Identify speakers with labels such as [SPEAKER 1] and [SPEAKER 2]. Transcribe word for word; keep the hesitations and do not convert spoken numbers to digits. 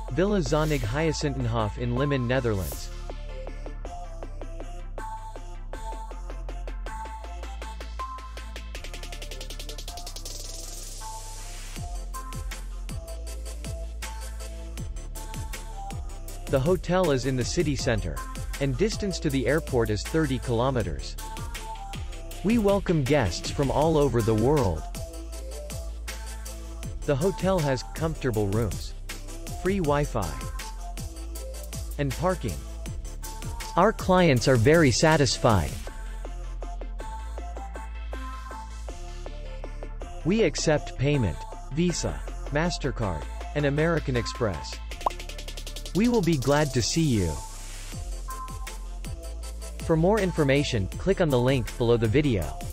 [SPEAKER 1] Villa Zonnig Hyacintenhof in Limmen, Netherlands. The hotel is in the city center, and distance to the airport is thirty kilometers. We welcome guests from all over the world. The hotel has comfortable rooms, free Wi-Fi, and parking. Our clients are very satisfied. We accept payment, Visa, MasterCard, and American Express. We will be glad to see you. For more information, click on the link below the video.